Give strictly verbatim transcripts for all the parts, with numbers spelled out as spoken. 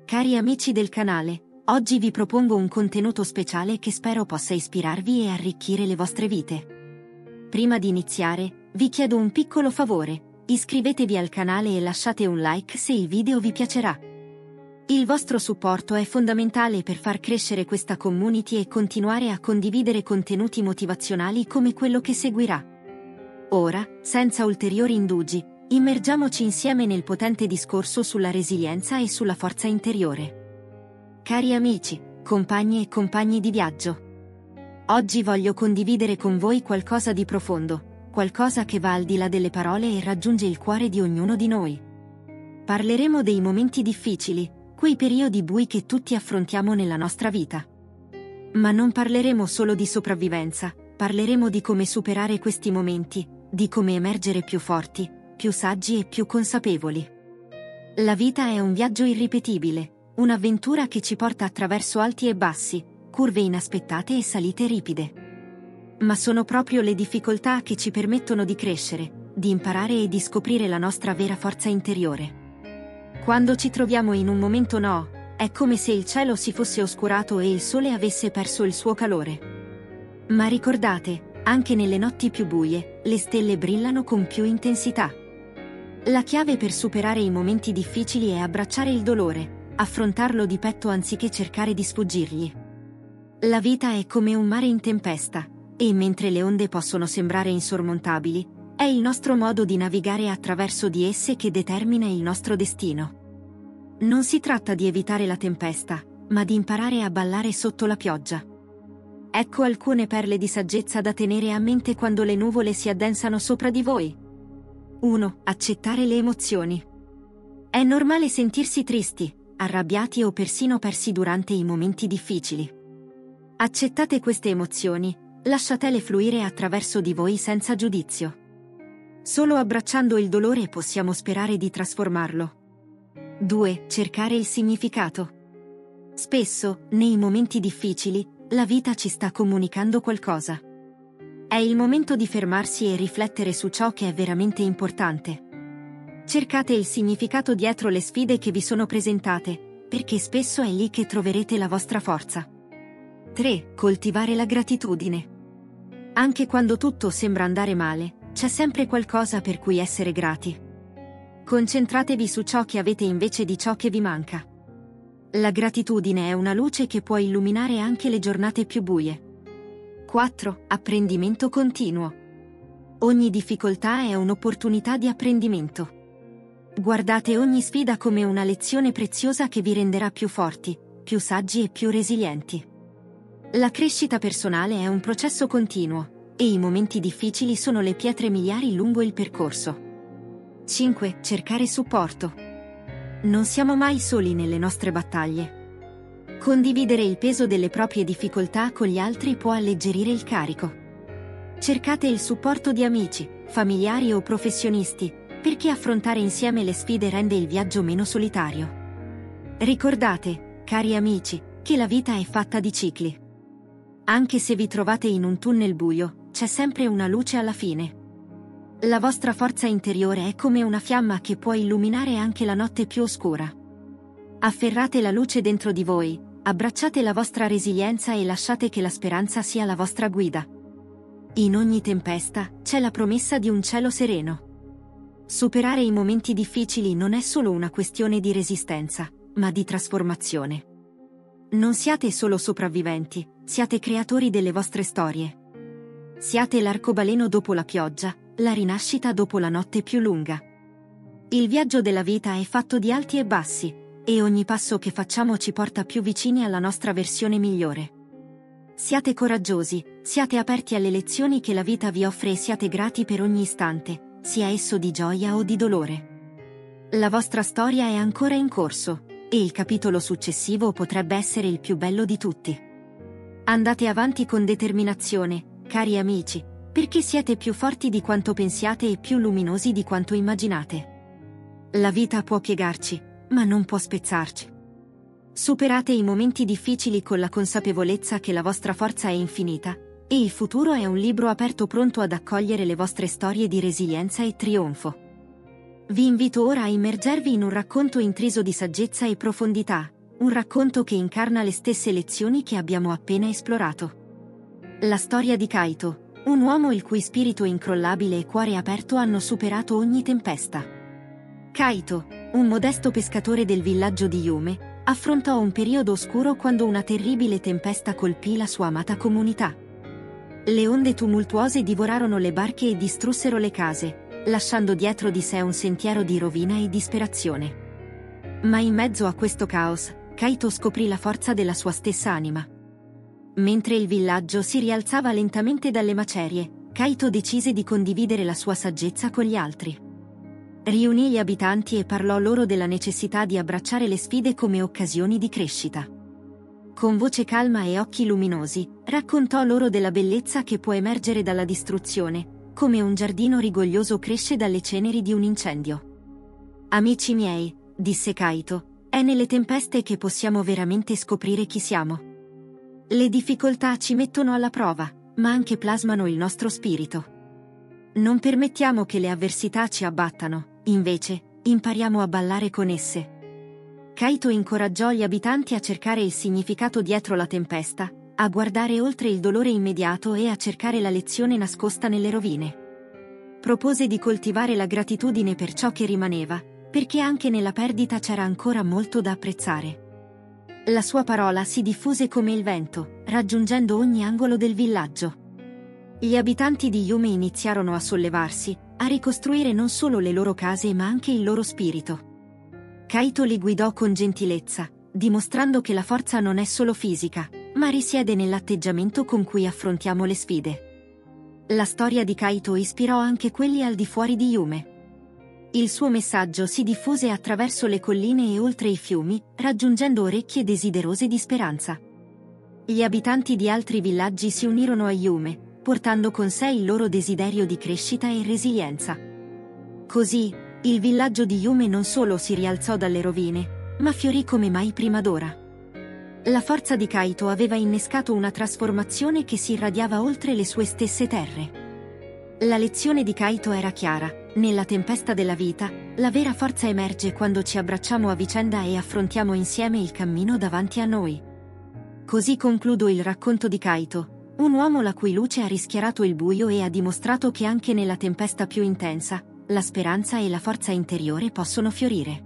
Cari amici del canale, oggi vi propongo un contenuto speciale che spero possa ispirarvi e arricchire le vostre vite. Prima di iniziare, vi chiedo un piccolo favore: iscrivetevi al canale e lasciate un like se il video vi piacerà. Il vostro supporto è fondamentale per far crescere questa community e continuare a condividere contenuti motivazionali come quello che seguirà. Ora, senza ulteriori indugi, immergiamoci insieme nel potente discorso sulla resilienza e sulla forza interiore. Cari amici, compagni e compagni di viaggio, oggi voglio condividere con voi qualcosa di profondo, qualcosa che va al di là delle parole e raggiunge il cuore di ognuno di noi. Parleremo dei momenti difficili, quei periodi bui che tutti affrontiamo nella nostra vita. Ma non parleremo solo di sopravvivenza, parleremo di come superare questi momenti, di come emergere più forti, più saggi e più consapevoli. La vita è un viaggio irripetibile, un'avventura che ci porta attraverso alti e bassi, curve inaspettate e salite ripide. Ma sono proprio le difficoltà che ci permettono di crescere, di imparare e di scoprire la nostra vera forza interiore. Quando ci troviamo in un momento no, è come se il cielo si fosse oscurato e il sole avesse perso il suo calore. Ma ricordate, anche nelle notti più buie, le stelle brillano con più intensità. La chiave per superare i momenti difficili è abbracciare il dolore, affrontarlo di petto anziché cercare di sfuggirgli. La vita è come un mare in tempesta, e mentre le onde possono sembrare insormontabili, è il nostro modo di navigare attraverso di esse che determina il nostro destino. Non si tratta di evitare la tempesta, ma di imparare a ballare sotto la pioggia. Ecco alcune perle di saggezza da tenere a mente quando le nuvole si addensano sopra di voi. uno. Accettare le emozioni. È normale sentirsi tristi, arrabbiati o persino persi durante i momenti difficili. Accettate queste emozioni, lasciatele fluire attraverso di voi senza giudizio. Solo abbracciando il dolore possiamo sperare di trasformarlo. due. Cercare il significato. Spesso, nei momenti difficili, la vita ci sta comunicando qualcosa. È il momento di fermarsi e riflettere su ciò che è veramente importante. Cercate il significato dietro le sfide che vi sono presentate, perché spesso è lì che troverete la vostra forza. tre. Coltivare la gratitudine. Anche quando tutto sembra andare male, c'è sempre qualcosa per cui essere grati. Concentratevi su ciò che avete invece di ciò che vi manca. La gratitudine è una luce che può illuminare anche le giornate più buie. quattro. Apprendimento continuo. Ogni difficoltà è un'opportunità di apprendimento. Guardate ogni sfida come una lezione preziosa che vi renderà più forti, più saggi e più resilienti. La crescita personale è un processo continuo, e i momenti difficili sono le pietre miliari lungo il percorso. cinque. Cercare supporto. Non siamo mai soli nelle nostre battaglie. Condividere il peso delle proprie difficoltà con gli altri può alleggerire il carico. Cercate il supporto di amici, familiari o professionisti, perché affrontare insieme le sfide rende il viaggio meno solitario. Ricordate, cari amici, che la vita è fatta di cicli. Anche se vi trovate in un tunnel buio, c'è sempre una luce alla fine. La vostra forza interiore è come una fiamma che può illuminare anche la notte più oscura. Afferrate la luce dentro di voi, abbracciate la vostra resilienza e lasciate che la speranza sia la vostra guida. In ogni tempesta, c'è la promessa di un cielo sereno. Superare i momenti difficili non è solo una questione di resistenza, ma di trasformazione. Non siate solo sopravviventi, siate creatori delle vostre storie. Siate l'arcobaleno dopo la pioggia, la rinascita dopo la notte più lunga. Il viaggio della vita è fatto di alti e bassi, e ogni passo che facciamo ci porta più vicini alla nostra versione migliore. Siate coraggiosi, siate aperti alle lezioni che la vita vi offre e siate grati per ogni istante, sia esso di gioia o di dolore. La vostra storia è ancora in corso, e il capitolo successivo potrebbe essere il più bello di tutti. Andate avanti con determinazione, cari amici, perché siete più forti di quanto pensiate e più luminosi di quanto immaginate. La vita può piegarci, ma non può spezzarci. Superate i momenti difficili con la consapevolezza che la vostra forza è infinita, e il futuro è un libro aperto pronto ad accogliere le vostre storie di resilienza e trionfo. Vi invito ora a immergervi in un racconto intriso di saggezza e profondità, un racconto che incarna le stesse lezioni che abbiamo appena esplorato. La storia di Kaito, un uomo il cui spirito incrollabile e cuore aperto hanno superato ogni tempesta. Kaito, un modesto pescatore del villaggio di Yume, affrontò un periodo oscuro quando una terribile tempesta colpì la sua amata comunità. Le onde tumultuose divorarono le barche e distrussero le case, lasciando dietro di sé un sentiero di rovina e disperazione. Ma in mezzo a questo caos, Kaito scoprì la forza della sua stessa anima. Mentre il villaggio si rialzava lentamente dalle macerie, Kaito decise di condividere la sua saggezza con gli altri. Riunì gli abitanti e parlò loro della necessità di abbracciare le sfide come occasioni di crescita. Con voce calma e occhi luminosi, raccontò loro della bellezza che può emergere dalla distruzione, come un giardino rigoglioso cresce dalle ceneri di un incendio. Amici miei, disse Kaito, è nelle tempeste che possiamo veramente scoprire chi siamo. Le difficoltà ci mettono alla prova, ma anche plasmano il nostro spirito. Non permettiamo che le avversità ci abbattano, invece, impariamo a ballare con esse. Kaito incoraggiò gli abitanti a cercare il significato dietro la tempesta, a guardare oltre il dolore immediato e a cercare la lezione nascosta nelle rovine. Propose di coltivare la gratitudine per ciò che rimaneva, perché anche nella perdita c'era ancora molto da apprezzare. La sua parola si diffuse come il vento, raggiungendo ogni angolo del villaggio. Gli abitanti di Yume iniziarono a sollevarsi, a ricostruire non solo le loro case ma anche il loro spirito. Kaito li guidò con gentilezza, dimostrando che la forza non è solo fisica, ma risiede nell'atteggiamento con cui affrontiamo le sfide. La storia di Kaito ispirò anche quelli al di fuori di Yume. Il suo messaggio si diffuse attraverso le colline e oltre i fiumi, raggiungendo orecchie desiderose di speranza. Gli abitanti di altri villaggi si unirono a Yume, portando con sé il loro desiderio di crescita e resilienza. Così, il villaggio di Yume non solo si rialzò dalle rovine, ma fiorì come mai prima d'ora. La forza di Kaito aveva innescato una trasformazione che si irradiava oltre le sue stesse terre. La lezione di Kaito era chiara: nella tempesta della vita, la vera forza emerge quando ci abbracciamo a vicenda e affrontiamo insieme il cammino davanti a noi. Così concludo il racconto di Kaito, un uomo la cui luce ha rischiarato il buio e ha dimostrato che anche nella tempesta più intensa, la speranza e la forza interiore possono fiorire.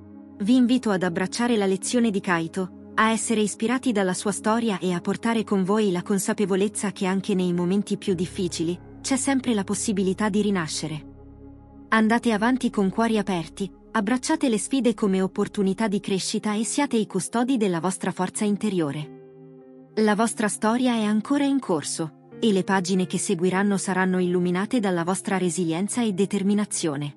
Vi invito ad abbracciare la lezione di Kaito, a essere ispirati dalla sua storia e a portare con voi la consapevolezza che anche nei momenti più difficili, c'è sempre la possibilità di rinascere. Andate avanti con cuori aperti, abbracciate le sfide come opportunità di crescita e siate i custodi della vostra forza interiore. La vostra storia è ancora in corso, e le pagine che seguiranno saranno illuminate dalla vostra resilienza e determinazione.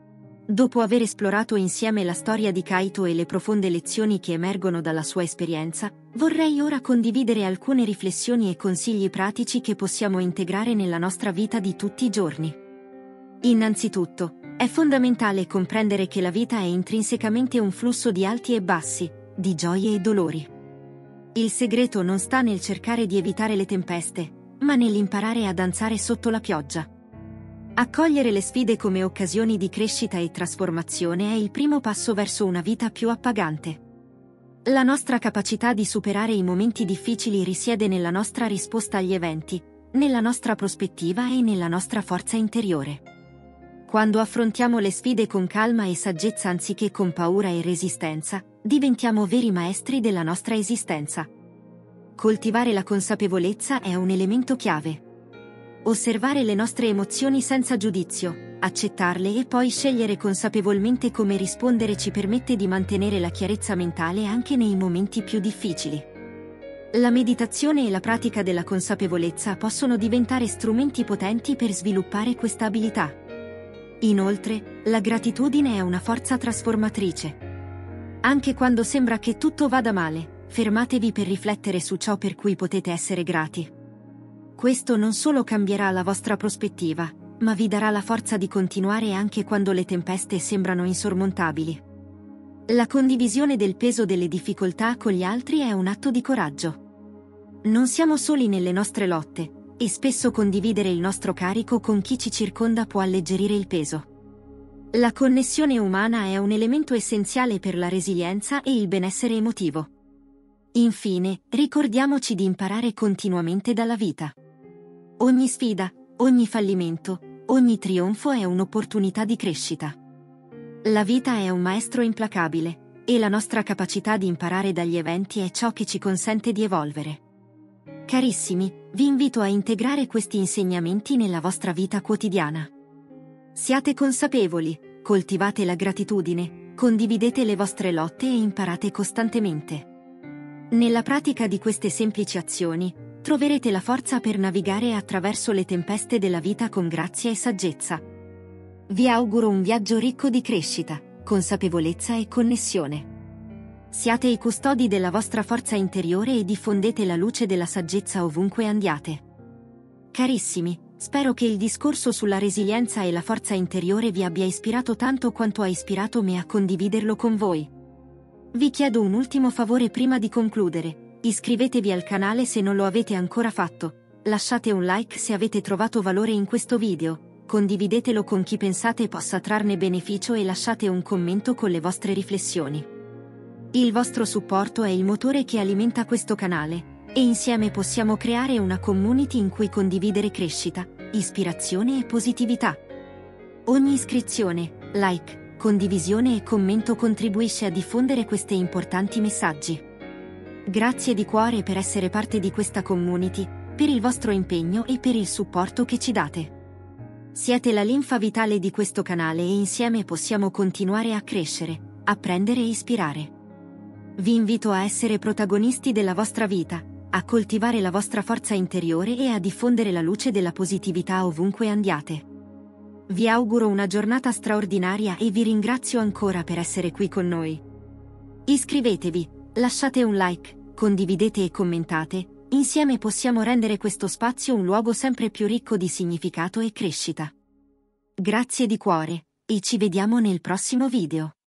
Dopo aver esplorato insieme la storia di Kaito e le profonde lezioni che emergono dalla sua esperienza, vorrei ora condividere alcune riflessioni e consigli pratici che possiamo integrare nella nostra vita di tutti i giorni. Innanzitutto, è fondamentale comprendere che la vita è intrinsecamente un flusso di alti e bassi, di gioie e dolori. Il segreto non sta nel cercare di evitare le tempeste, ma nell'imparare a danzare sotto la pioggia. Accogliere le sfide come occasioni di crescita e trasformazione è il primo passo verso una vita più appagante. La nostra capacità di superare i momenti difficili risiede nella nostra risposta agli eventi, nella nostra prospettiva e nella nostra forza interiore. Quando affrontiamo le sfide con calma e saggezza anziché con paura e resistenza, diventiamo veri maestri della nostra esistenza. Coltivare la consapevolezza è un elemento chiave. Osservare le nostre emozioni senza giudizio, accettarle e poi scegliere consapevolmente come rispondere ci permette di mantenere la chiarezza mentale anche nei momenti più difficili. La meditazione e la pratica della consapevolezza possono diventare strumenti potenti per sviluppare questa abilità. Inoltre, la gratitudine è una forza trasformatrice. Anche quando sembra che tutto vada male, fermatevi per riflettere su ciò per cui potete essere grati. Questo non solo cambierà la vostra prospettiva, ma vi darà la forza di continuare anche quando le tempeste sembrano insormontabili. La condivisione del peso delle difficoltà con gli altri è un atto di coraggio. Non siamo soli nelle nostre lotte, e spesso condividere il nostro carico con chi ci circonda può alleggerire il peso. La connessione umana è un elemento essenziale per la resilienza e il benessere emotivo. Infine, ricordiamoci di imparare continuamente dalla vita. Ogni sfida, ogni fallimento, ogni trionfo è un'opportunità di crescita. La vita è un maestro implacabile, e la nostra capacità di imparare dagli eventi è ciò che ci consente di evolvere. Carissimi, vi invito a integrare questi insegnamenti nella vostra vita quotidiana. Siate consapevoli, coltivate la gratitudine, condividete le vostre lotte e imparate costantemente. Nella pratica di queste semplici azioni, troverete la forza per navigare attraverso le tempeste della vita con grazia e saggezza. Vi auguro un viaggio ricco di crescita, consapevolezza e connessione. Siate i custodi della vostra forza interiore e diffondete la luce della saggezza ovunque andiate. Carissimi, spero che il discorso sulla resilienza e la forza interiore vi abbia ispirato tanto quanto ha ispirato me a condividerlo con voi. Vi chiedo un ultimo favore prima di concludere: iscrivetevi al canale se non lo avete ancora fatto, lasciate un like se avete trovato valore in questo video, condividetelo con chi pensate possa trarne beneficio e lasciate un commento con le vostre riflessioni. Il vostro supporto è il motore che alimenta questo canale, e insieme possiamo creare una community in cui condividere crescita, ispirazione e positività. Ogni iscrizione, like, condivisione e commento contribuisce a diffondere questi importanti messaggi. Grazie di cuore per essere parte di questa community, per il vostro impegno e per il supporto che ci date. Siete la linfa vitale di questo canale e insieme possiamo continuare a crescere, apprendere e ispirare. Vi invito a essere protagonisti della vostra vita, a coltivare la vostra forza interiore e a diffondere la luce della positività ovunque andiate. Vi auguro una giornata straordinaria e vi ringrazio ancora per essere qui con noi. Iscrivetevi, lasciate un like, condividete e commentate. Insieme possiamo rendere questo spazio un luogo sempre più ricco di significato e crescita. Grazie di cuore, e ci vediamo nel prossimo video.